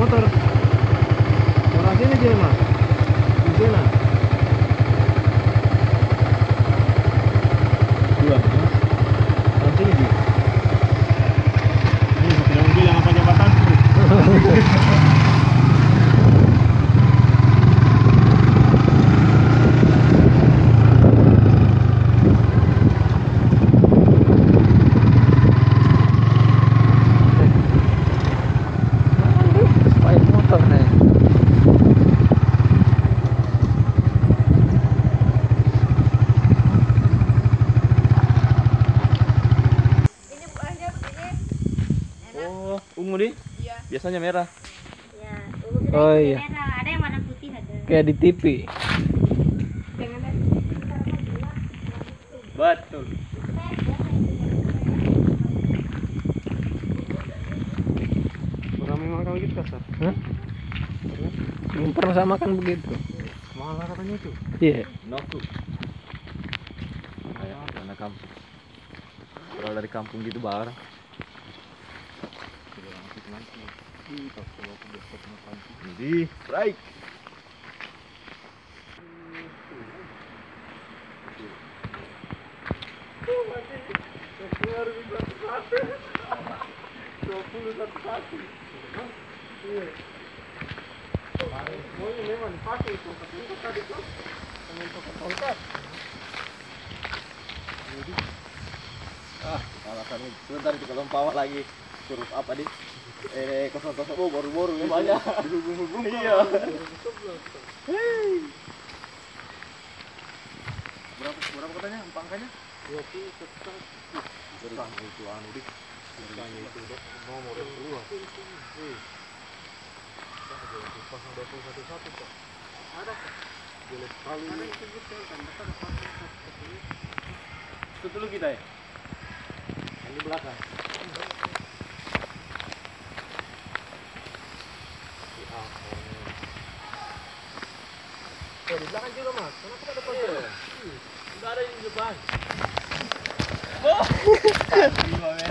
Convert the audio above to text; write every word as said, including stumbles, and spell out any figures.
motor. Orang sini dia mas. Di sana. Dua. Orang sini dia. Ini tidak mobil yang apa jabatan? Ungu deh? Iya. Biasanya merah. Ya, ungu sudah Oh iya. merah. Ada yang warna putih ada. Kayak di T V. Betul. Ramai makan gitu kasar. Hah? Belum pernah saya makan begitu. Mahal katanya itu. Iya. Noku. Kayak anak kampung. Kalau dari kampung gitu barang. Jadi, baik. Ah, alasan sebentar itu kalau pawak lagi suruh apa di eh kosong kosong oh baru baru ya banyak dihubung-hubung iya hei berapa berapa katanya empat angkanya dua puluh setengah setengah itu anu dik setengah itu dok nomor dua hei pasang dua puluh satu satu pak ada boleh kali ada yang sebutkan kan ada itu dulu kita ya yang di belakang oh, di belakang juga mas, kenapa ada pasir? Tidak ada yang di depan. Oh,